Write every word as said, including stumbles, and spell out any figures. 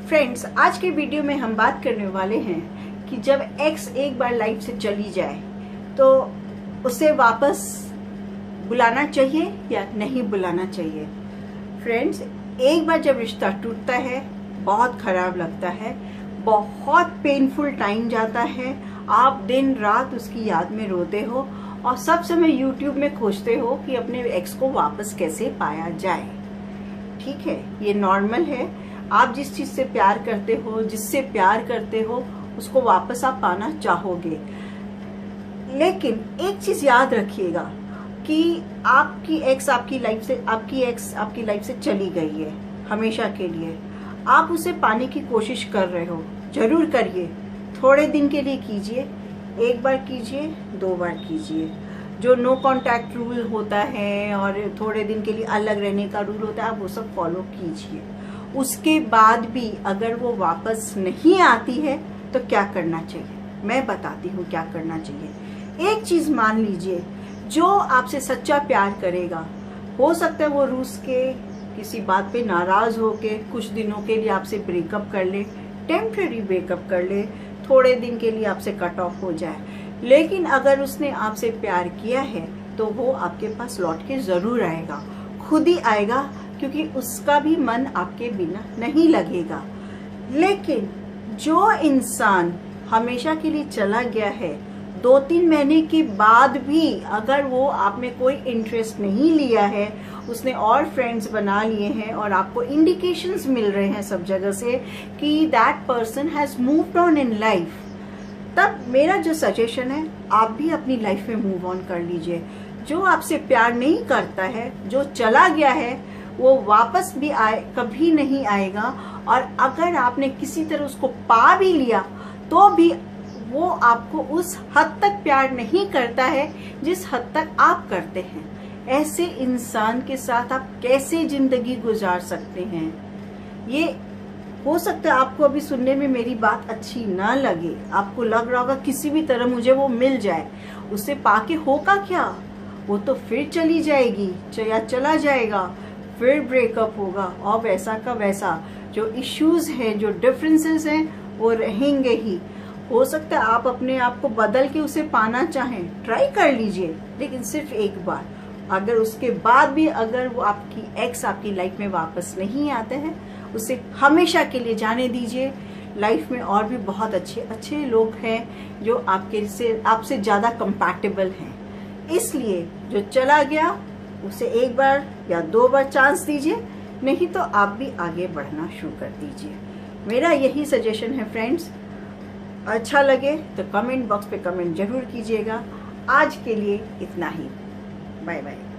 Friends, आज के video में हम बात करने वाले हैं कि जब एक्स एक बार लाइफ से चली जाए तो उसे वापस बुलाना चाहिए या नहीं बुलाना चाहिए। फ्रेंड्स, एक बार जब रिश्ता टूटता है बहुत खराब लगता है, बहुत पेनफुल टाइम जाता है। आप दिन रात उसकी याद में रोते हो और सब समय यूट्यूब में खोजते हो कि अपने एक्स को वापस कैसे पाया जाए। ठीक है, ये नॉर्मल है। आप जिस चीज से प्यार करते हो, जिससे प्यार करते हो, उसको वापस आप पाना चाहोगे। लेकिन एक चीज याद रखिएगा कि आपकी एक्स आपकी लाइफ से आपकी एक्स आपकी लाइफ से चली गई है हमेशा के लिए। आप उसे पाने की कोशिश कर रहे हो, जरूर करिए। थोड़े दिन के लिए कीजिए, एक बार कीजिए, दो बार कीजिए। जो नो कांटेक्ट रूल होता है और थोड़े दिन के लिए अलग रहने का रूल होता है, आप वो सब फॉलो कीजिए। उसके बाद भी अगर वो वापस नहीं आती है तो क्या करना चाहिए, मैं बताती हूँ क्या करना चाहिए। एक चीज मान लीजिए, जो आपसे सच्चा प्यार करेगा, हो सकता है वो रूस के किसी बात पे नाराज होके कुछ दिनों के लिए आपसे ब्रेकअप कर ले, टेम्पररी ब्रेकअप कर ले, थोड़े दिन के लिए आपसे कट ऑफ हो जाए। लेकिन अगर उसने आपसे प्यार किया है तो वो आपके पास लौट के जरूर आएगा, खुद ही आएगा, क्योंकि उसका भी मन आपके बिना नहीं लगेगा। लेकिन जो इंसान हमेशा के लिए चला गया है, दो तीन महीने के बाद भी अगर वो आप में कोई इंटरेस्ट नहीं लिया है, उसने और फ्रेंड्स बना लिए हैं और आपको इंडिकेशंस मिल रहे हैं सब जगह से कि that person has moved on in life, तब मेरा जो सजेशन है, आप भी अपनी लाइफ में मूव ऑन कर लीजिए। जो आपसे प्यार नहीं करता है, जो चला गया है, वो वापस भी आए कभी नहीं आएगा। और अगर आपने किसी तरह उसको पा भी लिया तो भी वो आपको उस हद तक प्यार नहीं करता है जिस हद तक आप करते हैं। ऐसे इंसान के साथ आप कैसे जिंदगी गुजार सकते हैं? ये हो सकता है आपको अभी सुनने में मेरी बात अच्छी ना लगे, आपको लग रहा होगा किसी भी तरह मुझे वो मिल जाए, उससे पाके होगा क्या, वो तो फिर चली जाएगी या चला जाएगा, फिर ब्रेकअप होगा और वैसा का वैसा जो इश्यूज हैं, जो डिफरेंसेस हैं, वो रहेंगे ही। हो सकता है आप अपने आप को बदल के उसे पाना चाहें, ट्राई कर लीजिए, लेकिन सिर्फ एक बार। अगर उसके बाद भी अगर वो आपकी एक्स आपकी लाइफ में वापस नहीं आते हैं, उसे हमेशा के लिए जाने दीजिए। लाइफ में और भी बहुत अच्छे अच्छे लोग हैं जो आपके से आपसे ज्यादा कंपैटिबल हैं। इसलिए जो चला गया उसे एक बार या दो बार चांस दीजिए, नहीं तो आप भी आगे बढ़ना शुरू कर दीजिए। मेरा यही सजेशन है फ्रेंड्स। अच्छा लगे तो कमेंट बॉक्स पे कमेंट जरूर कीजिएगा। आज के लिए इतना ही, बाय बाय।